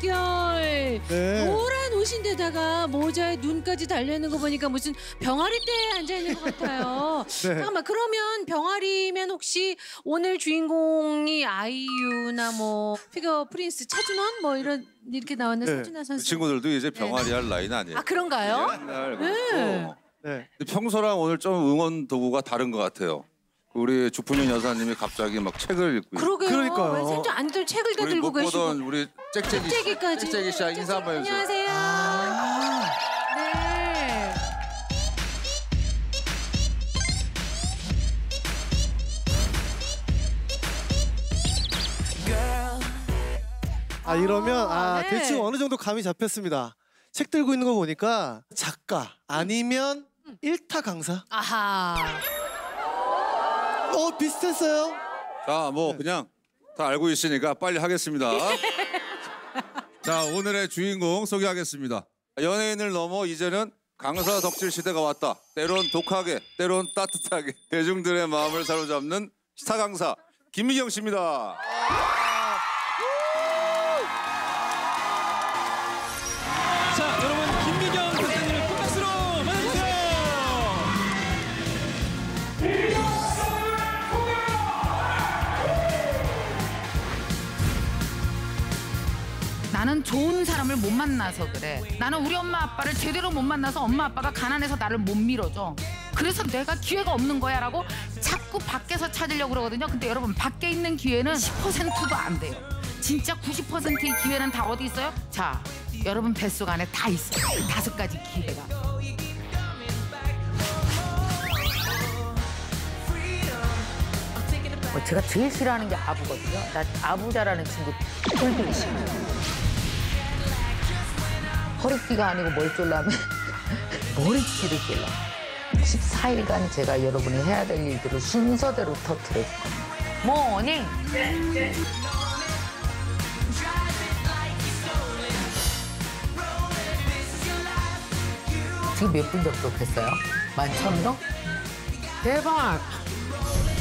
물결. 네. 노란 옷인데다가 모자에 눈까지 달려있는 거 보니까 무슨 병아리 떼에 앉아있는 것 같아요. 네. 잠깐만, 그러면 병아리면 혹시 오늘 주인공이 아이유나 뭐 피겨 프린스 차준원 뭐 이렇게 나왔는 네. 차준원 선수. 그 친구들도 이제 병아리 할 나이는 아니에요. 아, 그런가요? 옛날 네. 그렇고. 네. 근데 평소랑 오늘 좀 응원 도구가 다른 것 같아요. 우리 주품인 여사님이 갑자기 막 책을 읽고 그러게요. 그러니까요. 왜 진짜 앉을 책을 다 우리 들고 못 계시고. 보던 우리 짹짹이까지. 짹짹이 씨 인사 한번 해주세요. 안녕하세요. 네. 이러면 네. 대충 어느 정도 감이 잡혔습니다. 책 들고 있는 거 보니까 작가 아니면 일타 강사? 아하. 비슷했어요. 자, 뭐 그냥 다 알고 있으니까 빨리 하겠습니다. 자, 오늘의 주인공 소개하겠습니다. 연예인을 넘어 이제는 강사 덕질 시대가 왔다. 때론 독하게, 때론 따뜻하게 대중들의 마음을 사로잡는 스타 강사 김미경 씨입니다. 자, 여러분 김미경 강사님을 큰 박수로 맞아주세요. 나는 좋은 사람을 못 만나서 그래. 나는 우리 엄마 아빠를 제대로 못 만나서 엄마 아빠가 가난해서 나를 못 밀어줘. 그래서 내가 기회가 없는 거야 라고 자꾸 밖에서 찾으려고 그러거든요. 근데 여러분, 밖에 있는 기회는 10%도 안 돼요. 진짜 90%의 기회는 다 어디 있어요? 자, 여러분 뱃속 안에 다 있어요. 5가지 기회가. 제가 제일 싫어하는 게 아부거든요. 나 아부자라는 친구 꼴보기 싫어요. 허리띠가 아니고 뭘 쫄라면 머리띠를 쫄라. 14일간 제가 여러분이 해야 될 일들을 순서대로 터뜨려줄 겁니다. 모닝! 지금 몇 분 접속했어요? 11,000명? 대박!